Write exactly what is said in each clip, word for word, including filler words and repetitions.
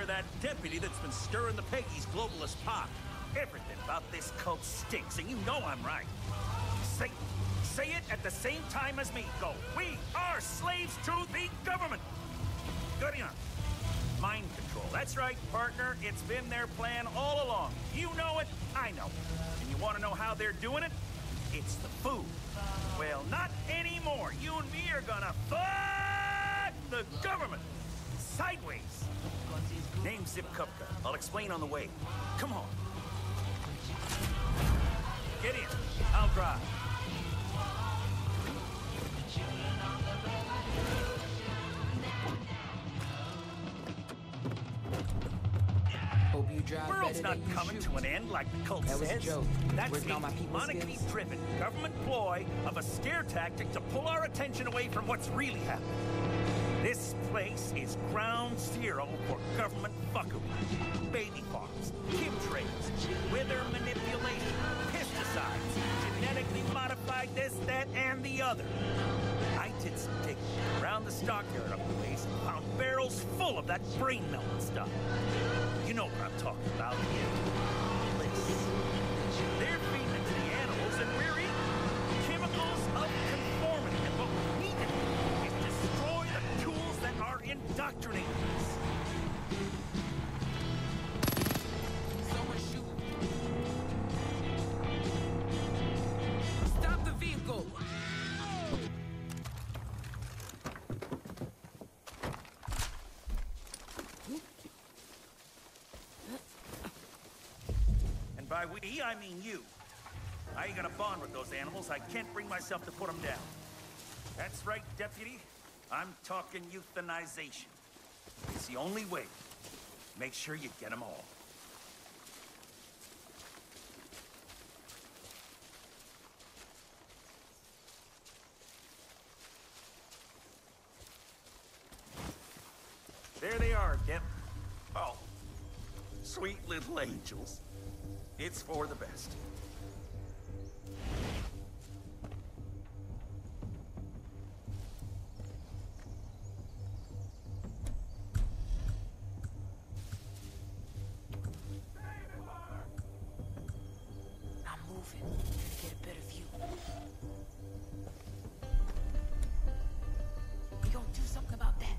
of that deputy that's been stirring the Peggy's globalist pot. Everything about this cult stinks, and you know I'm right. Say, say it at the same time as me. Go. We are slaves to the government. Good enough. Mind control. That's right, partner. It's been their plan all along. You know it, I know. And you want to know how they're doing it? It's the food. Well, not anymore. You and me are gonna fuck the government. Sideways. Name Zip Kupka. I'll explain on the way. Come on. Get in. I'll drive. Hope you drive The world's better not than coming you to shoot. an end like the cult That was a says. joke. That's Working a on my people's demonically skills. driven government ploy of a scare tactic to pull our attention away from what's really happening. This place is ground zero for government fuckery. Baby farms, chemtrails, weather manipulation, pesticides, genetically modified this, that, and the other. I did some digging around the stockyard up the place and found barrels full of that brain-melting stuff. You know what I'm talking about. Bliss. They're feeding it to the animals and we're eating chemicals of conformity. And what we need to do is destroy the tools that are indoctrinating us. Someone shoot. Stop the vehicle! And by we, I mean you. I ain't gonna bond with those animals. I can't bring myself to put them down. That's right, deputy. I'm talking euthanization. It's the only way. Make sure you get them all. There they are, Dep. Oh, sweet little angels. It's for the best. I'm moving. Get a better view. We gonna do something about that.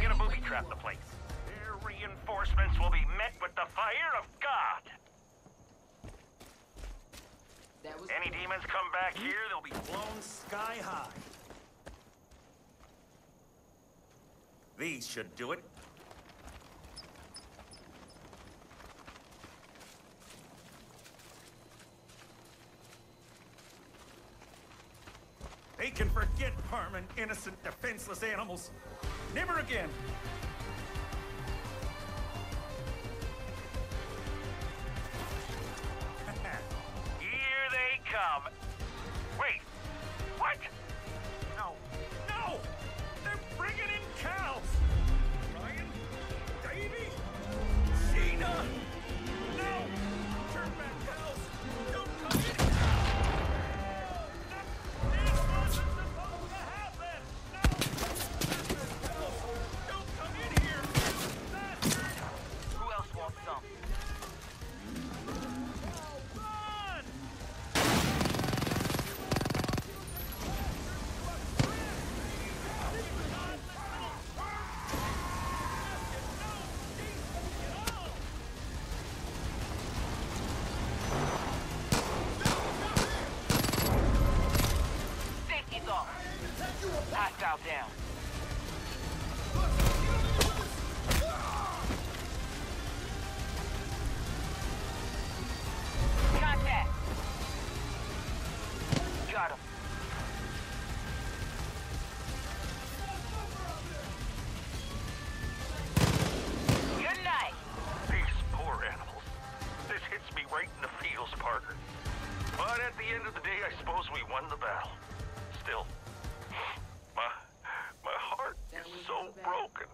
gonna booby-trap the place. Their reinforcements will be met with the fire of God. That was Any demons come back here, they'll be blown sky high. These should do it. They can forget harming innocent, defenseless animals. Never again. Here they come. Wait, what? No, no! They're bringing in cows! Ryan? Davey? Sheena! No! Turn back, cows! Don't come in! This wasn't supposed to happen! No! Turn back, cows! Don't come in here! Bastard! Who else wants some? Run! Safety's off. Hostile down. Contact. Got him. Good night. These poor animals. This hits me right in the feels, Parker. But at the end of the day, I suppose we won the battle. Still, my my heart is so broken.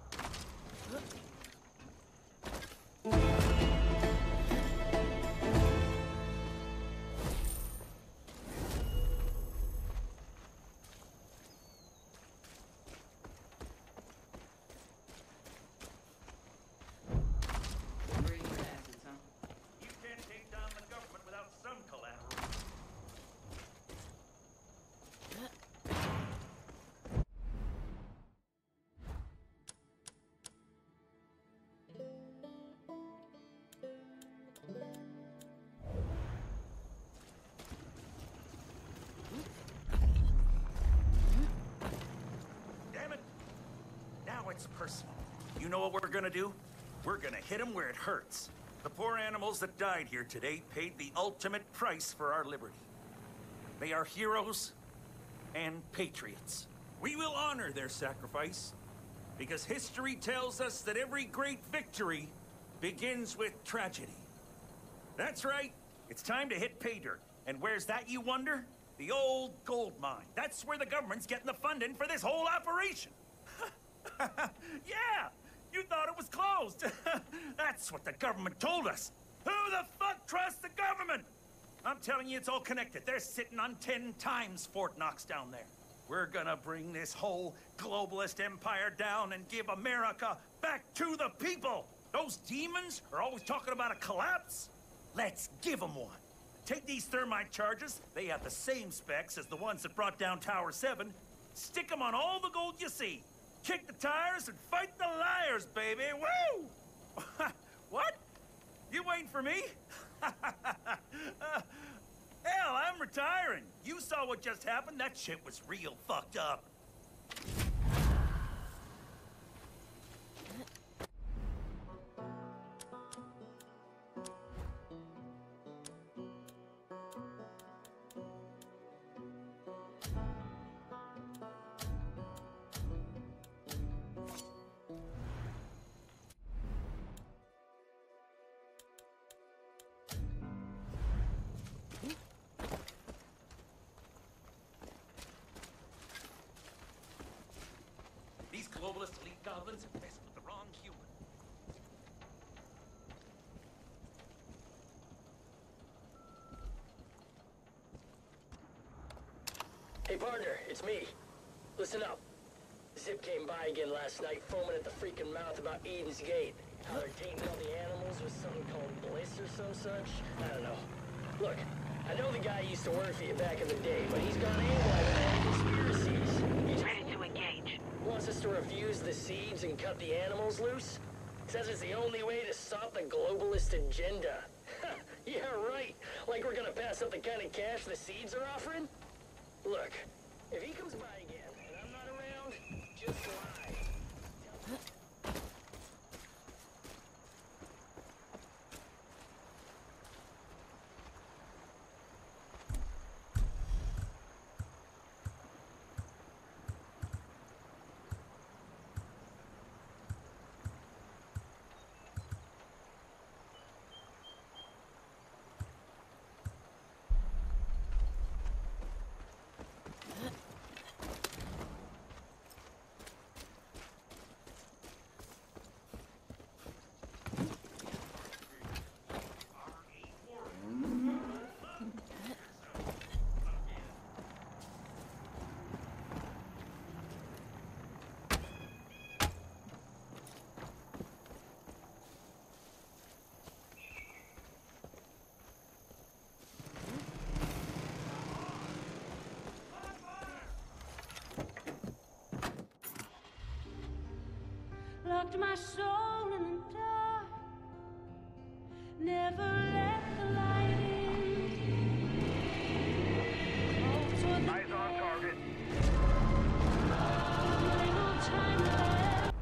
You can't take down the government without some collateral. Damn it! Now it's personal. You know what we're gonna do? We're gonna hit them where it hurts. The poor animals that died here today paid the ultimate price for our liberty. They are heroes and patriots. We will honor their sacrifice, because history tells us that every great victory begins with tragedy. That's right. It's time to hit pay dirt. And where's that, you wonder? The old gold mine. That's where the government's getting the funding for this whole operation. Yeah! You thought it was closed. That's what the government told us. Who the fuck trusts the government? I'm telling you, it's all connected. They're sitting on ten times Fort Knox down there. We're gonna bring this whole globalist empire down and give America back to the people. Those demons are always talking about a collapse. Let's give them one. Take these thermite charges. They have the same specs as the ones that brought down Tower seven. Stick them on all the gold you see. Kick the tires and fight the liars, baby. Woo! What? You waiting for me? uh, hell, I'm retiring. You saw what just happened. That shit was real fucked up. These globalist elite goblins have messed with the wrong human. Hey partner, it's me. Listen up. Zip came by again last night, foaming at the freaking mouth about Eden's Gate. How they're tainting all the animals with something called bliss or some such. I don't know. Look, I know the guy used to work for you back in the day, but he's gone AWOL with all the conspiracies. He's Ready to engage. wants to us to refuse the seeds and cut the animals loose. Says it's the only way to stop the globalist agenda. Yeah, right. Like we're gonna pass up the kind of cash the seeds are offering? Look, if he comes by again and I'm not around, just lie. Locked my soul in the dark, never let the light in. Eyes on target. No time left.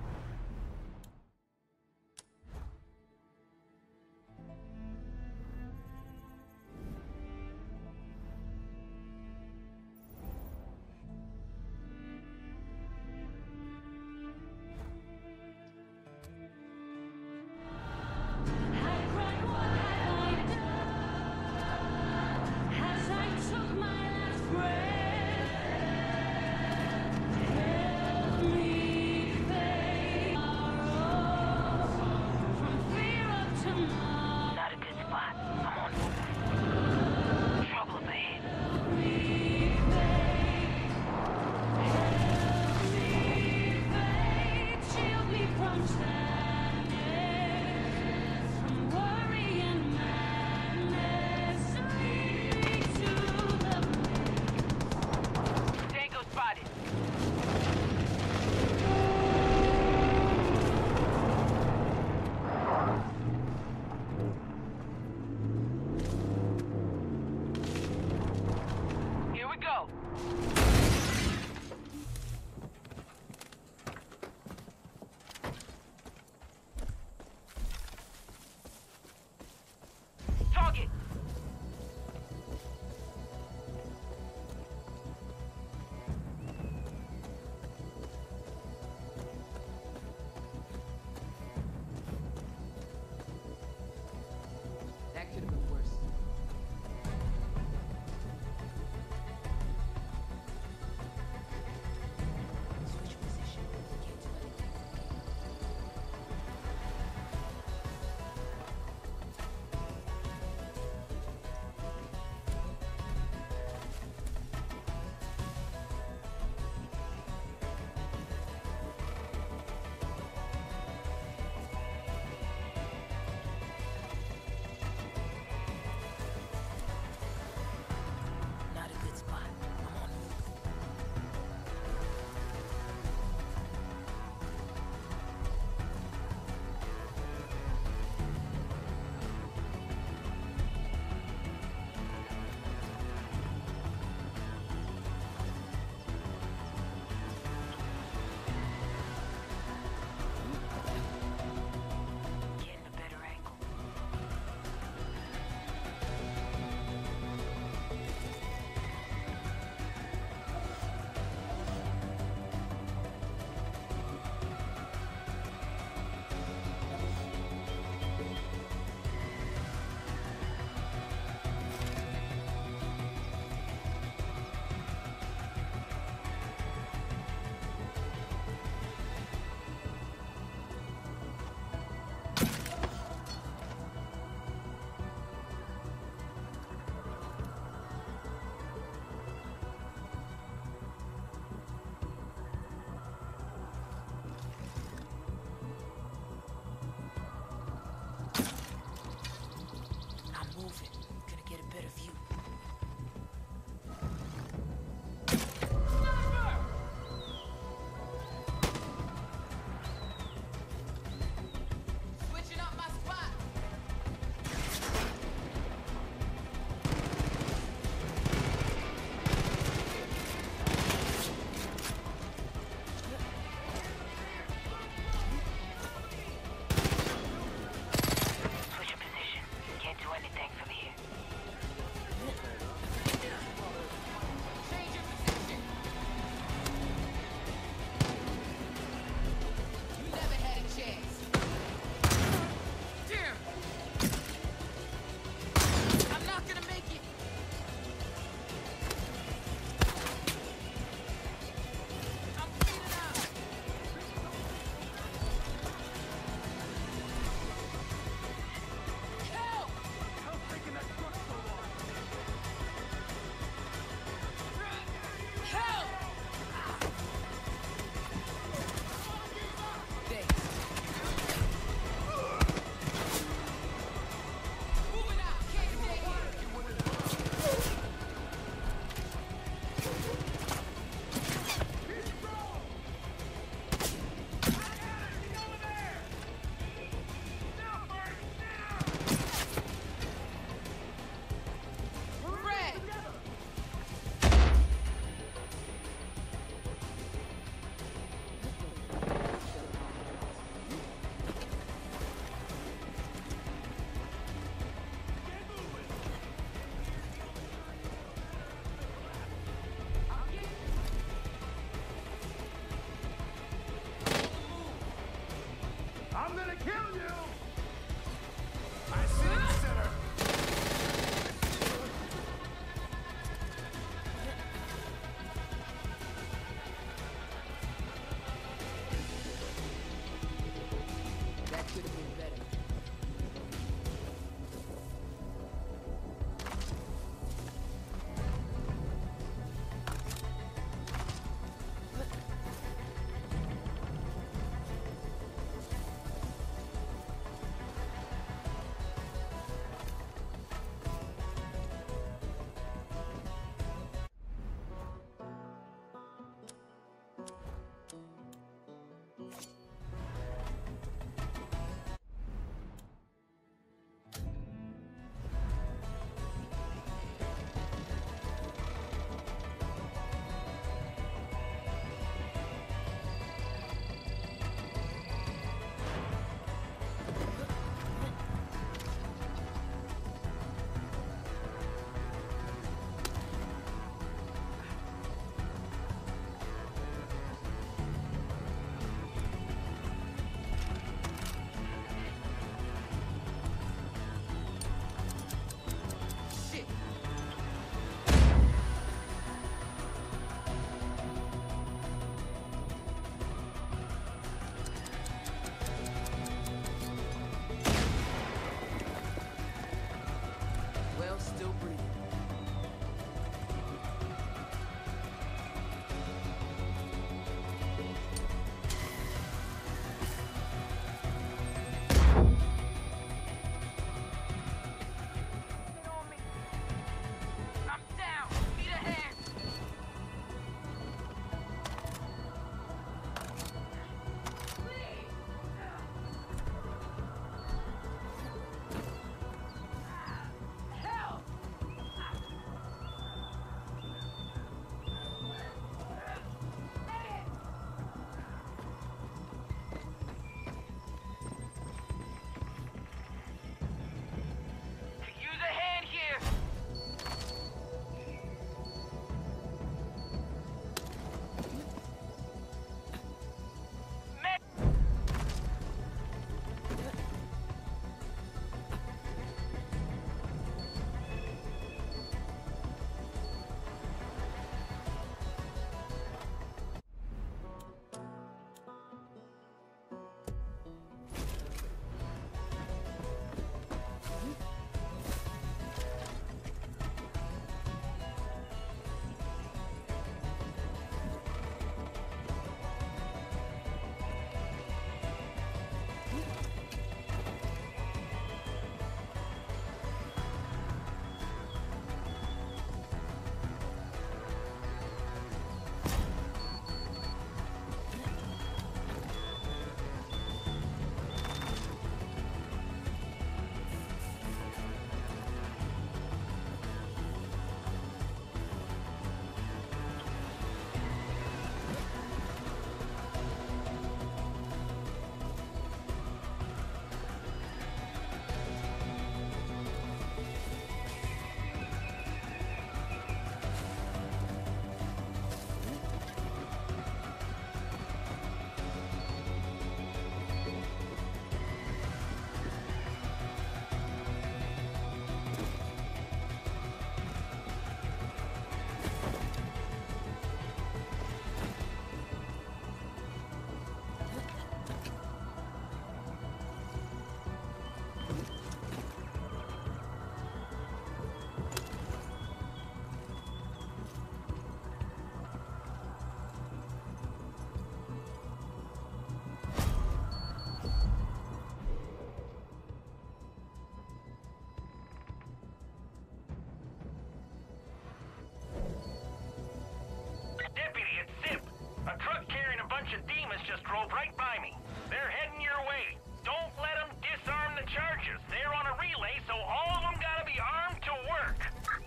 bunch of demons just drove right by me. They're heading your way. Don't let them disarm the charges. They're on a relay, so all of them gotta be armed to work.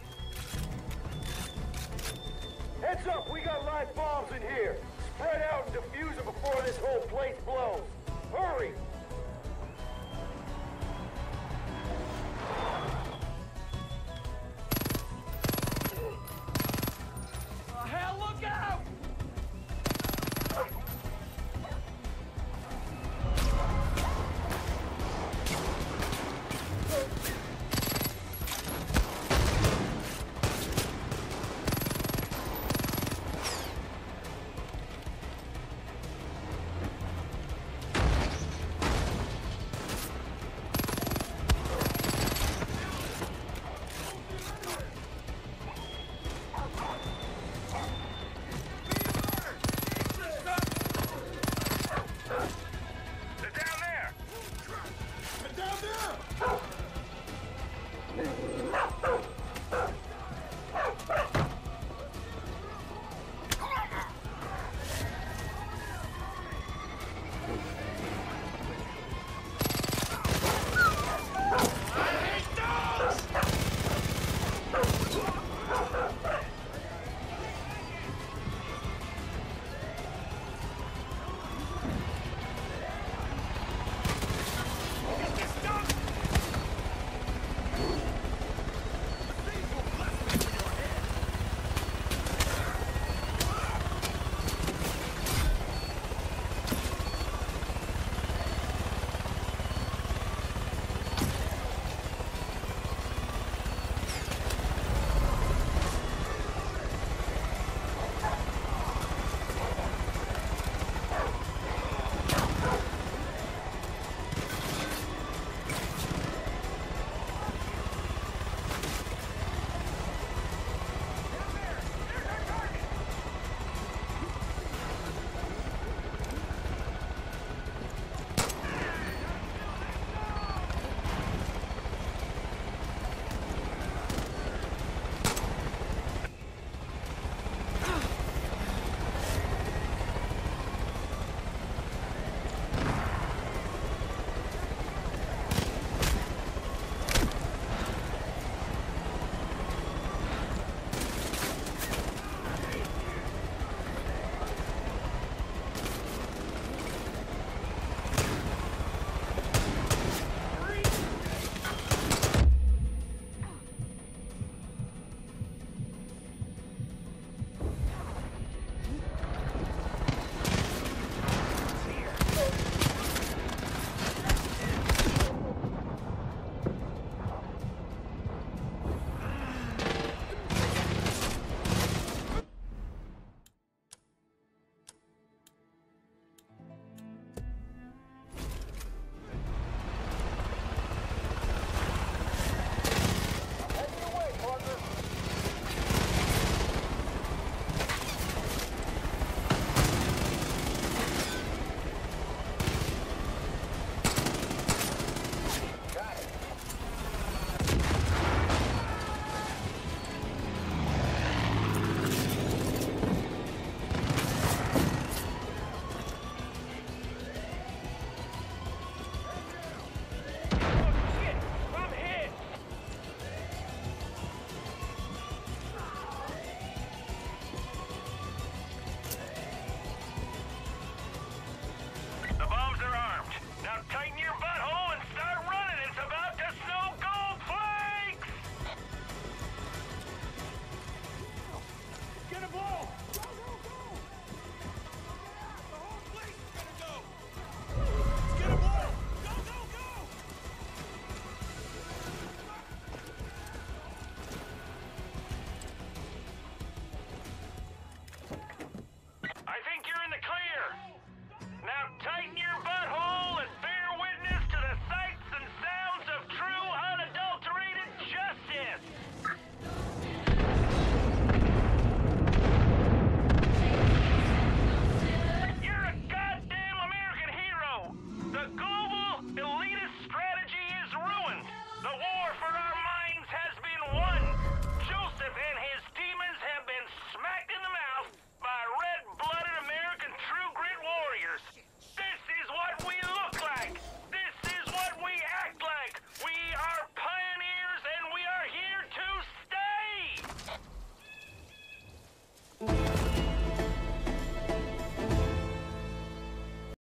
Heads up, we got live bombs in here. Spread out and defuse them before this whole place blows. Hurry!